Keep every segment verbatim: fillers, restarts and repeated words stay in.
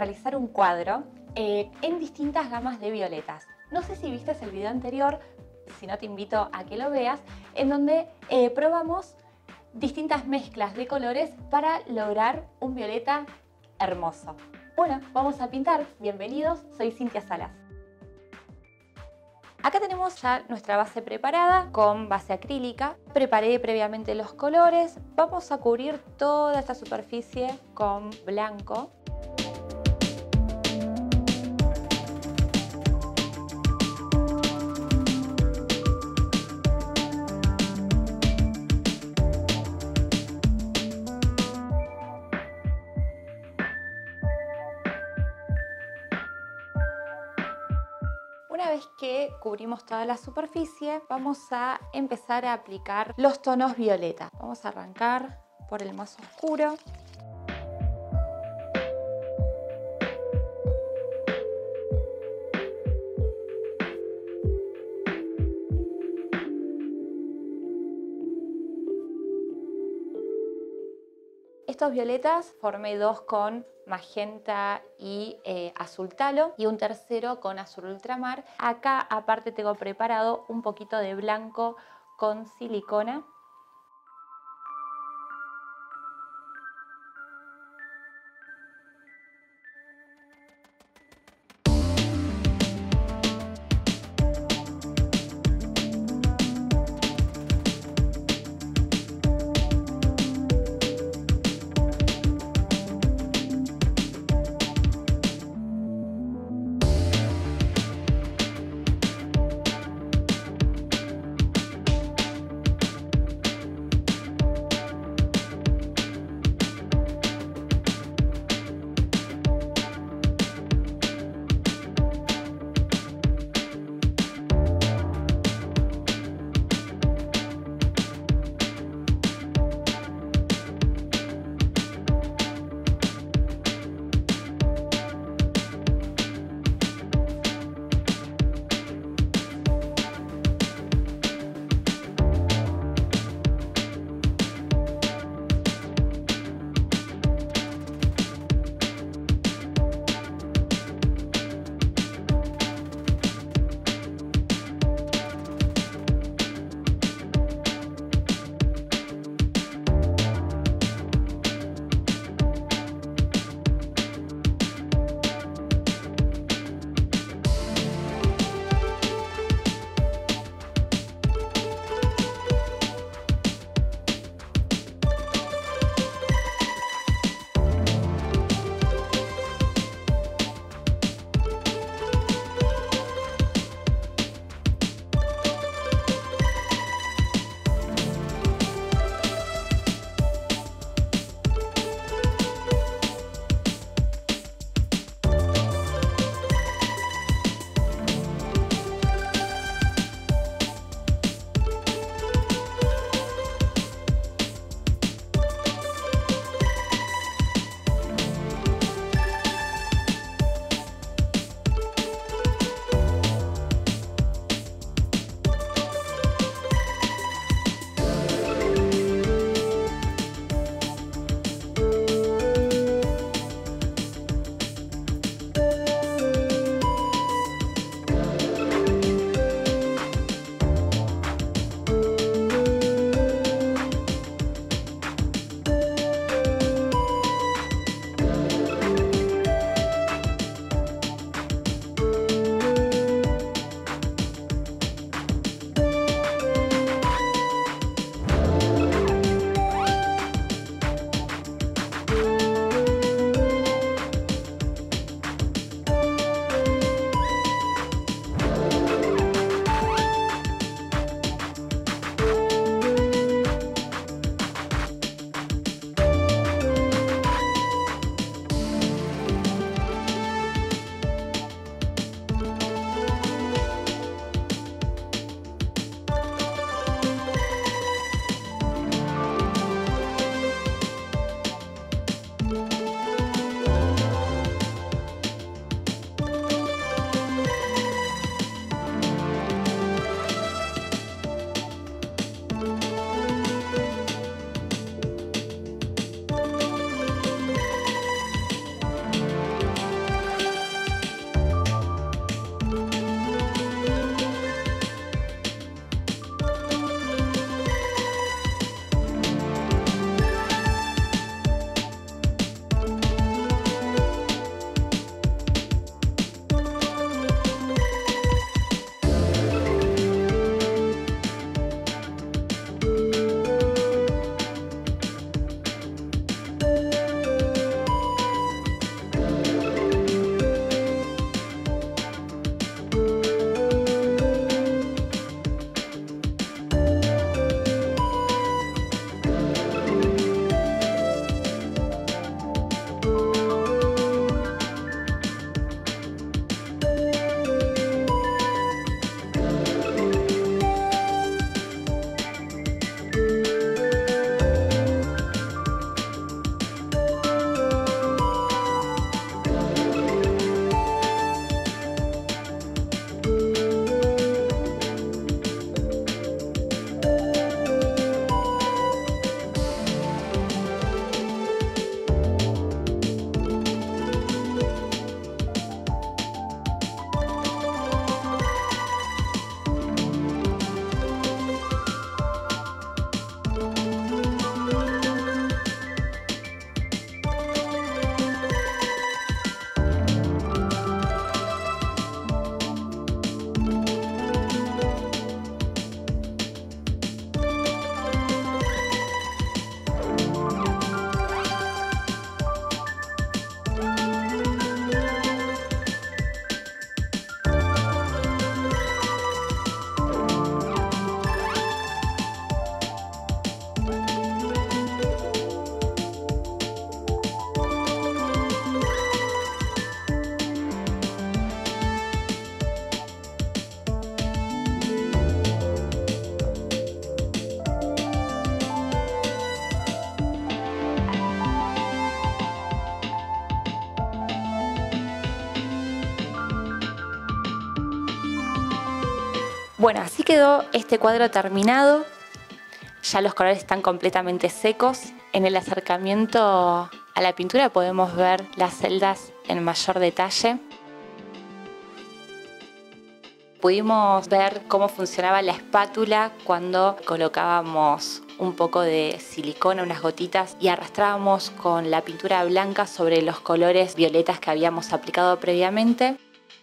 realizar un cuadro eh, en distintas gamas de violetas. No sé si viste el video anterior, si no te invito a que lo veas, en donde eh, probamos distintas mezclas de colores para lograr un violeta hermoso. Bueno, vamos a pintar. Bienvenidos, soy Cintia Salas. Acá tenemos ya nuestra base preparada con base acrílica. Preparé previamente los colores. Vamos a cubrir toda esta superficie con blanco. Una vez que cubrimos toda la superficie, vamos a empezar a aplicar los tonos violeta. Vamos a arrancar por el más oscuro. Estos violetas formé dos con magenta y eh, azul talo y un tercero con azul ultramar. Acá aparte tengo preparado un poquito de blanco con silicona. Bueno, así quedó este cuadro terminado. Ya los colores están completamente secos. En el acercamiento a la pintura podemos ver las celdas en mayor detalle. Pudimos ver cómo funcionaba la espátula cuando colocábamos un poco de silicona, unas gotitas, y arrastrábamos con la pintura blanca sobre los colores violetas que habíamos aplicado previamente.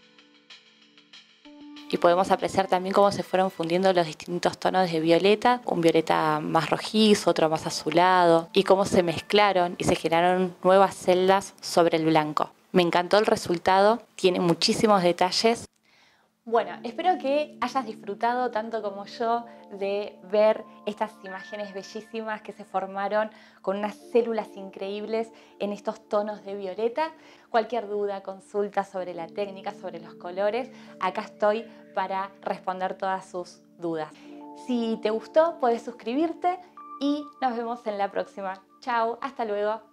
Y podemos apreciar también cómo se fueron fundiendo los distintos tonos de violeta, un violeta más rojizo, otro más azulado, y cómo se mezclaron y se generaron nuevas celdas sobre el blanco. Me encantó el resultado, tiene muchísimos detalles. Bueno, espero que hayas disfrutado tanto como yo de ver estas imágenes bellísimas que se formaron con unas células increíbles en estos tonos de violeta. Cualquier duda, consulta sobre la técnica, sobre los colores, acá estoy para responder todas sus dudas. Si te gustó, puedes suscribirte y nos vemos en la próxima. Chao, hasta luego.